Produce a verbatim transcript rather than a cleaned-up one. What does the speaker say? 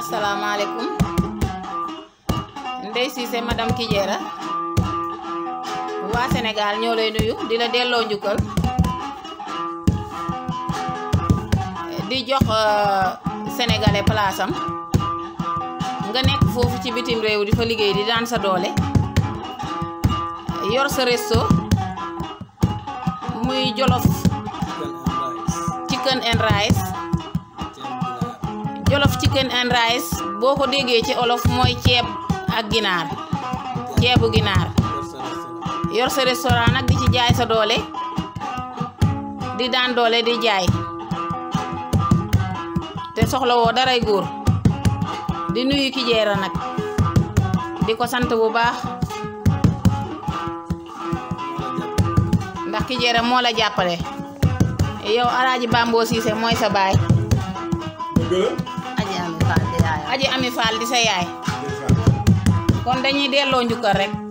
asalaamaaleykum Ndeye Cissé madame Kijera waa Sénégal ñoo lay nuyu di la delloo njukkal di jox sénégalais place am nga nekk foofu ci bitim réew di fa liggéey di daan sa doole yor sa resto muy Jolof chicken and rice Jolof chicken and rice boo ko déggee ci olof mooy ceeb ak ginaar ceebu ginaar yor sa restaurant nag di ci jaay sa doole di daan doole di jaay te soxla woo daray góor di nuyu Kijera nag di ko sant bu baax ndax Kijera moo la jàppale yow Alaaji Bambo Cissé mooy sa baay Aji Ami Fall di sa yaay kon dañuy delloo njukkal rek